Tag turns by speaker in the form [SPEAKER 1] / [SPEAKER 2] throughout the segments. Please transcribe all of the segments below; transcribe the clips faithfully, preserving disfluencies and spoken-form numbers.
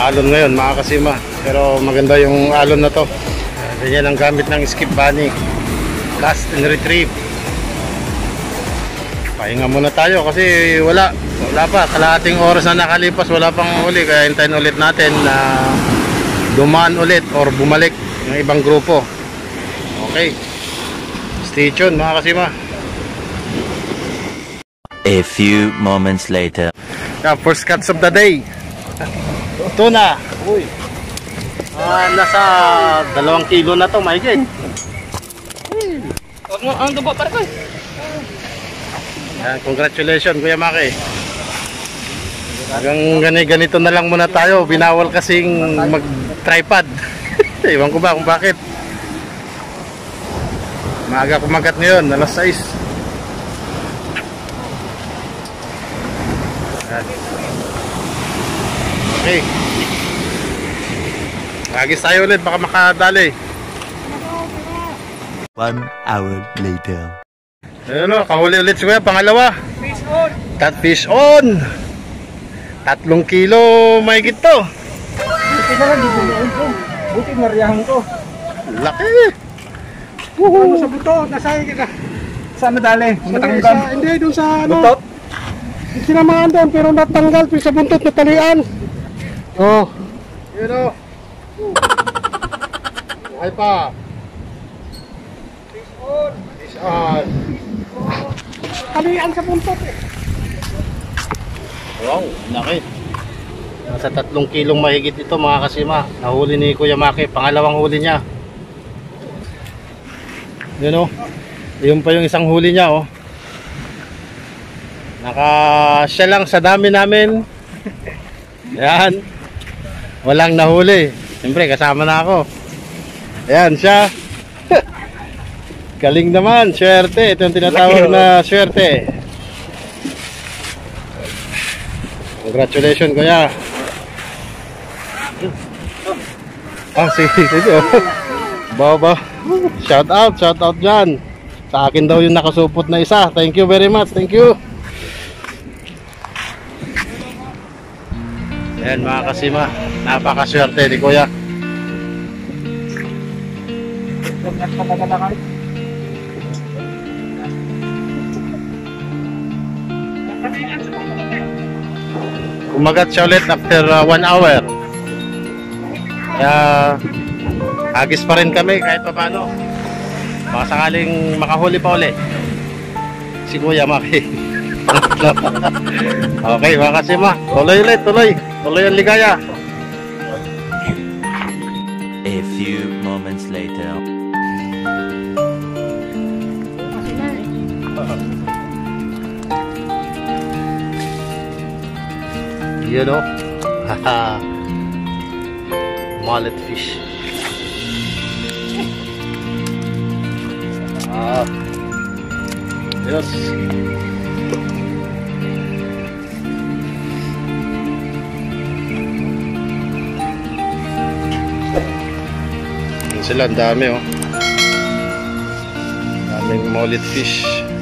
[SPEAKER 1] alon ngayon mga kasima, pero maganda yung alon na to. Yan ang gamit ng skip bunny, cast and retrieve. Pahinga muna tayo kasi wala wala pa, kalahating oras na nakalipas, wala pang uli, kaya hintayin ulit natin na dumaan ulit or bumalik ng ibang grupo. Okay, stay tuned mga kasima.
[SPEAKER 2] A few moments later.
[SPEAKER 1] Yeah, first catch of the day, tuna. Uy, ah, nasa dalawang kilo na to, mahigit.
[SPEAKER 3] Ang dugo para ko.
[SPEAKER 1] Yan, congratulations Kuya Maki. Hanggang gani-ganito na lang muna tayo. Binawal kasing mag-tripod. Iwan ko ba kung bakit. Maaga kumagat ngayon, alas sais. Okay. Agis tayo ulit, baka makadali.
[SPEAKER 2] One hour later.
[SPEAKER 1] Ayun o, kahuli ulit si Kuya, pangalawa.
[SPEAKER 3] Fish on.
[SPEAKER 1] Tat fish on. Tatlong kilo mahigit to.
[SPEAKER 3] Buti na lang, dito na ito. Buti mariyahan ko.
[SPEAKER 1] Laki.
[SPEAKER 3] Ano sa buto? Nasaan ka? Saan nadali? Matanggal?
[SPEAKER 4] Hindi, doon sa ano.
[SPEAKER 3] Buntot?
[SPEAKER 4] Sinamahan doon pero natanggal sa buntot na talian. Oh.
[SPEAKER 1] Yun o. Ay pa.
[SPEAKER 3] Fish on.
[SPEAKER 1] Fish on.
[SPEAKER 4] Talian sa buntot eh.
[SPEAKER 1] Wow, laki. Nasa tatlong kilong mahigit ito mga kasima. Nahuli ni Kuya Maki, pangalawang huli niya. Yun o. Yun pa yung isang huli niya o. Naka siya lang sa dami namin. Yan. Walang nahuli. Siyempre kasama na ako. Ayan siya. Galing naman, swerte. Ito yung tinatawag na swerte. Congratulations Kuya. Ah, sige, sige. Baba. Shout out, shout out dyan. Sa akin daw yung nakasupot na isa. Thank you very much, thank you. Ayan mga kasima, napakaswerte ni Kuya. Kumagat siya ulit after uh, one hour. Kaya agis pa rin kami kahit pa paano. Baka sakaling makahuli pa ulit si Kuya Maki. Okay mga kasima, tuloy ulit, tuloy. Tuloy ang ligaya.
[SPEAKER 2] A few moments later.
[SPEAKER 1] You know, haha, mullet fish. Ah, yes. Yan sila, ang dami oh. Daming mullet fish.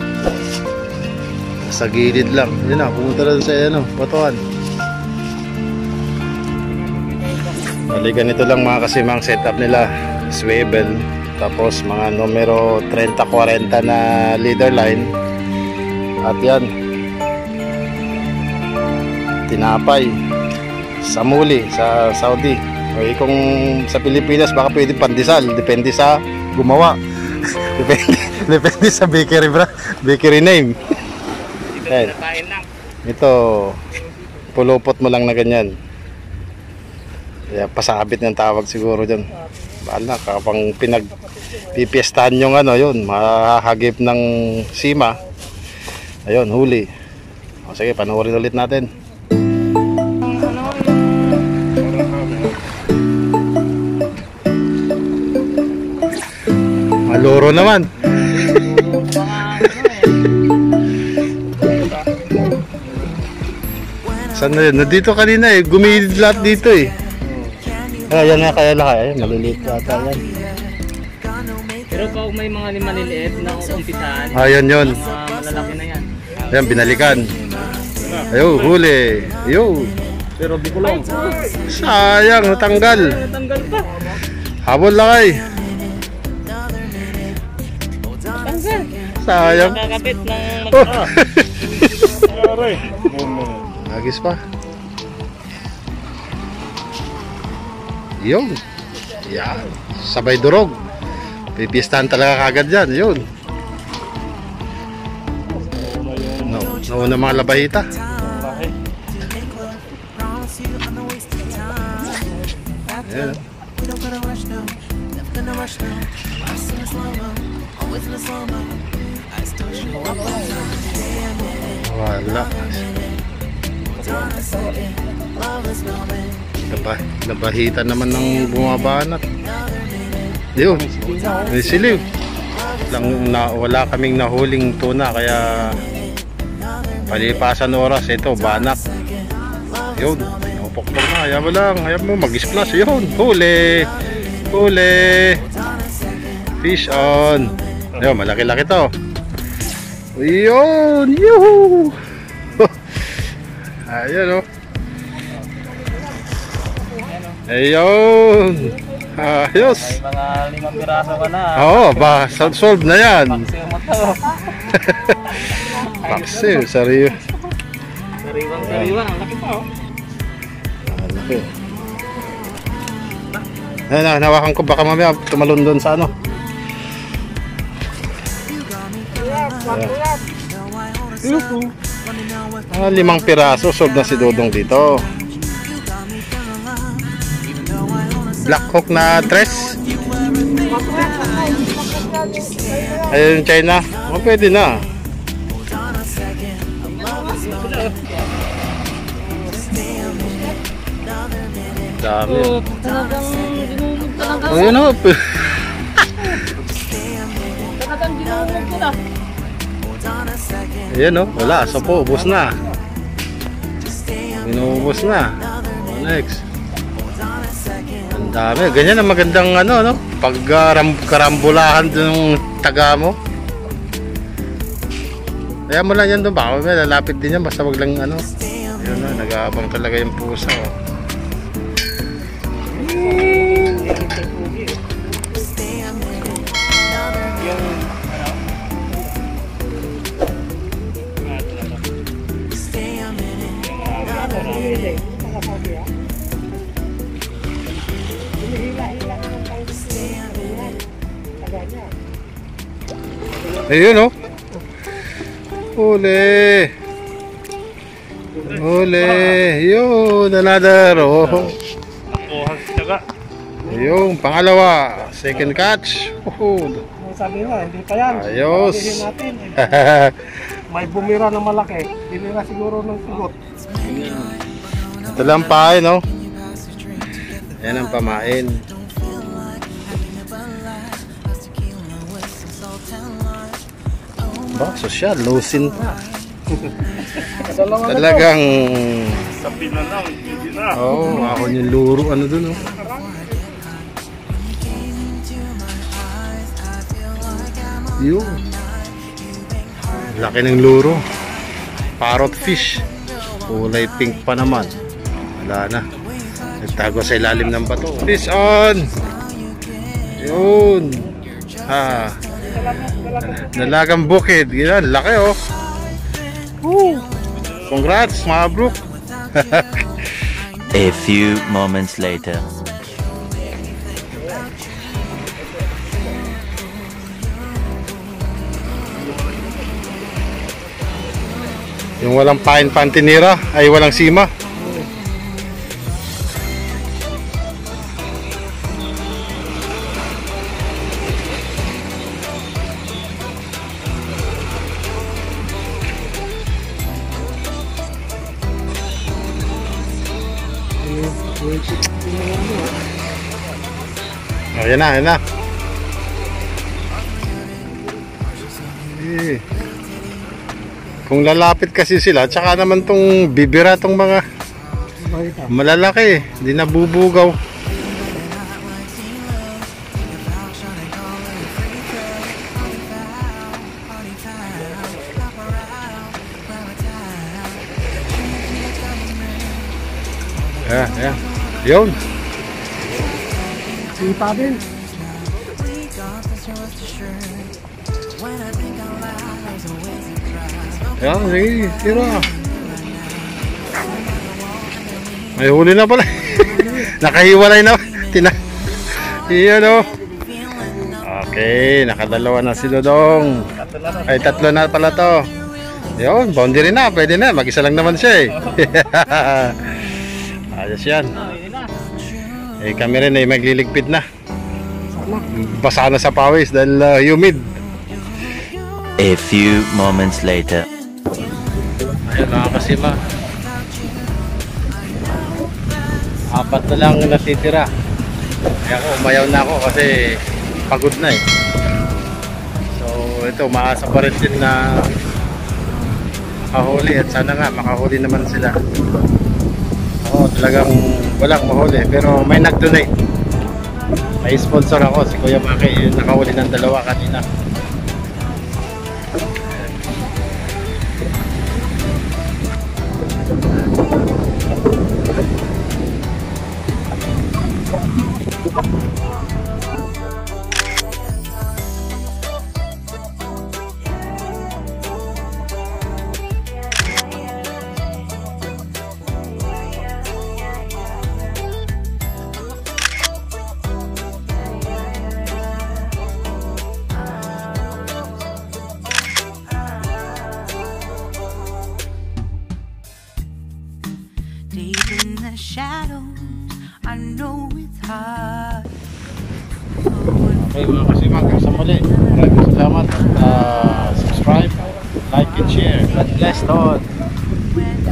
[SPEAKER 1] Sa gilid lang. Yun na, pumunta na sa ano, batuhan. Bali ganito lang mga kasimang setup nila, swivel, tapos mga numero thirty forty na leader line, at yan tinapay sa muli sa Saudi. O kung sa Pilipinas baka pwede pandesal, depende sa gumawa. depende, depende sa bakery bra, bakery name. Ito, ito pulupot mo lang na ganyan. Kaya pasabit ng tawag siguro dyan. Bahala, kapag pinagpipiestahan yung ano, yun, mahahagip ng sima. Ayun, huli. O sige, panoorin ulit natin. Maluro naman. Saan na yun? Nandito kanina eh, gumilid lahat dito eh. Ayan nga, kaya laki. Ayan, maliliit ata yan.
[SPEAKER 3] Pero pag may mga maliliit na umpisahan,
[SPEAKER 1] ayan yun.
[SPEAKER 3] mga malalaki na yan.
[SPEAKER 1] Ayan, binalikan. Ayaw, huli. Ayaw.
[SPEAKER 3] Pero di ko lang.
[SPEAKER 1] Sayang, natanggal.
[SPEAKER 3] Tanggal pa.
[SPEAKER 1] Habol lakay. Sayang.
[SPEAKER 5] Kakabit ng
[SPEAKER 1] Oh.
[SPEAKER 3] Aray.
[SPEAKER 1] Agis pa. Yun. Yan. Sabay durog. Pipistahan talaga kagad yan. Yun. No, nauna mga labahita. Yan. Wala. Labah, labahita naman ng bumabanat. Yun. May siliw. Lang, na, wala kaming nahuling tuna kaya palipasan oras ito banak. Yun. Upok-pok na. Ayaw mo lang. Ayaw mo mag-splash. Yun. Huli. Huli. Fish on. Ayun. Malaki-laki to. Yun. Yuhu. Ayun o. Ayun. Ayos.
[SPEAKER 5] May mga limang piraso ka na.
[SPEAKER 1] Oo, ba, solve na yan.
[SPEAKER 5] Paksiw mo to.
[SPEAKER 1] Paksiw, sariyo.
[SPEAKER 5] Sariwang sariwang. Ang laki pa oh.
[SPEAKER 1] Laki. Ayun na, nawakan ko baka mamaya tumalon doon sa ano. Yuhu. Ah, limang piraso, solve na si Dodong dito. Black Hawk na tres. Ayun, China. O, pwede na. Dami.
[SPEAKER 5] Talagang dinulog talaga.
[SPEAKER 1] Ayun o.
[SPEAKER 5] Talagang dinulog ko na.
[SPEAKER 1] Ayan o. Wala. So po, ubos na. Inuubos na. Next. Ang dami. Ganyan ang magandang ano, no? Pag uh, karambulahan ng taga mo. Kaya mo lang yan doon. Baka may lalapit din yan. Basta wag lang ano. Ayun na. Nag-aabang talaga yung pusa. Oh. Ayun o. Huli. Huli. Yun. Another. Oh. Yung pangalawa. Second catch. Oh.
[SPEAKER 4] Sabi nga, hindi pa yan.
[SPEAKER 1] Ayos.
[SPEAKER 4] Sabihin natin, may bumira na malaki. Binira siguro ng sugot.
[SPEAKER 1] Ito lang pain, no? Yan ang pamain. Ba, sosyal, lusin pa. Talagang
[SPEAKER 3] Sabi na lang, hindi na.
[SPEAKER 1] oh, ako yung luro ano dun, oh. Yun. Laki ng luro. Parrot fish. Kulay pink pa naman. Wala na. Nagtago sa ilalim ng bato. Fish on. Yun. Ha. Dalagang bukid. Yan, laki oh. Woo. Congrats mga bro.
[SPEAKER 2] A few moments later.
[SPEAKER 1] Yung walang pain pantinira ay walang sima. Oh, yan na, yan na. Eh. Kung lalapit kasi sila, tsaka naman tong bibira tong mga malalaki, hindi nabubugaw. Ayan, ayan. Yun.
[SPEAKER 4] Sipa din.
[SPEAKER 1] Ayan, sige, tira. May huli na pala. Nakahiwalay na. Tina. Iyan o. Okay, nakadalawa na si Dodong. Ay, tatlo na pala to. Yun, boundary na. Pwede na. Mag-isa lang naman siya eh. Ayos yan. Eh, kami rin ay magliligpit na. Basa na sa pawis dahil uh, humid.
[SPEAKER 2] A few moments later.
[SPEAKER 1] Ayun mga kasima. Apat na lang natitira. Kaya ako, umayaw na ako kasi pagod na eh. So ito, maasa pa rin din na makahuli at sana nga makahuli naman sila. Ako talagang walang mahuli pero may nag-donate. May sponsor ako, si Kuya Maki, yung nakahuli ng dalawa kanina.
[SPEAKER 6] Deep in the shadows, I know it's hard.
[SPEAKER 1] Okay mga kasimag, sa muli. Maraming salamat. Uh, subscribe, like and share. God bless all.